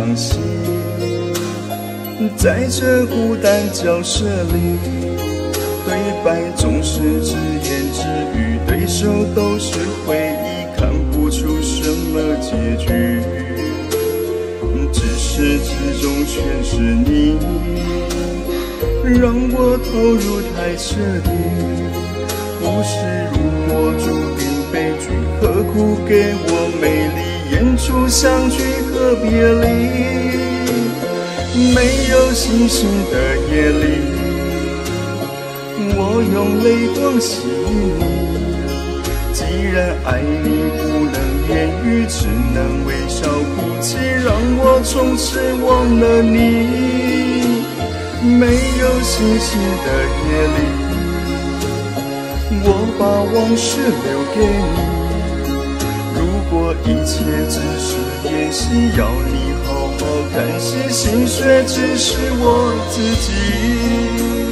场戏，在这孤单角色里，对白总是自言自语，对手都是回忆，看不出什么结局。自始至终全是你，让我投入太彻底。故事如果注定悲剧，何苦给我美丽演出相聚和别离？没有星星的夜里，我用泪光吸引你。既然爱你不能言语，只能微笑哭泣，让我从此忘了你。没有星星的夜里，我把往事留给你。如果一切只是演戏，要你好好看戏，心碎只是我自己。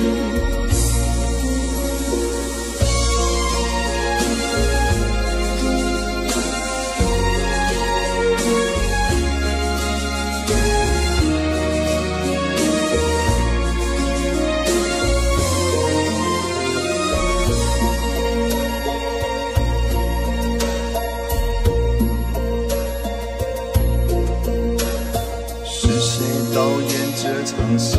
导演这场戏，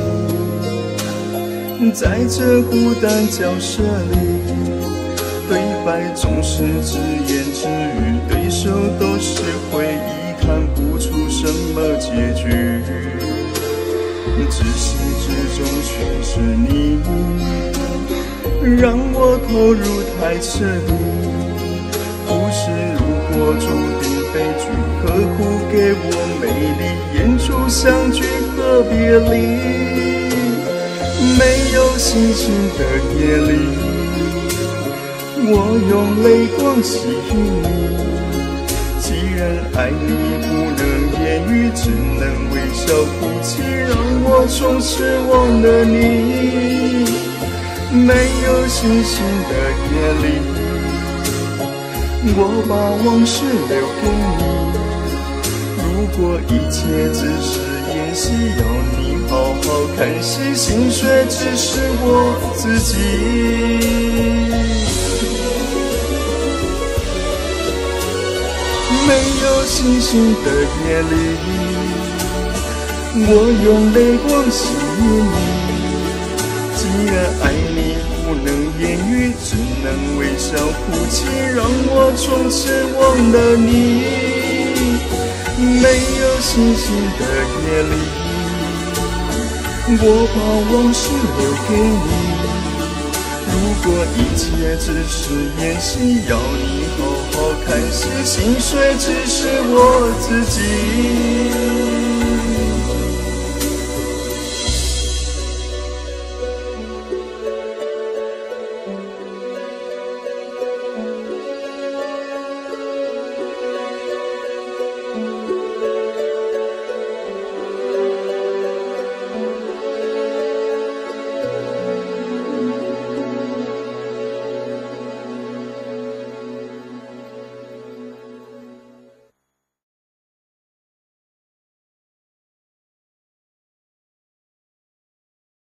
在这孤单角色里，对白总是自言自语，对手都是回忆，看不出什么结局。自始至终全是你，让我投入太彻底。故事如果注定悲剧，何苦给我美丽演出相聚和别离？没有星星的夜里，我用泪光吸引你。既然爱你不能言语，只能微笑哭泣，让我从此忘了你。没有星星的夜里，我把往事留给你。如果一切只是演戏，要你好好看戏，心碎只是我自己。没有星星的夜里，我用泪光吸引你。既然爱你不能言语，只能微笑哭泣，让我从此忘了你。没有星星的夜里，我把往事留给你。如果一切只是演戏，要你好好看戏，心碎只是我自己。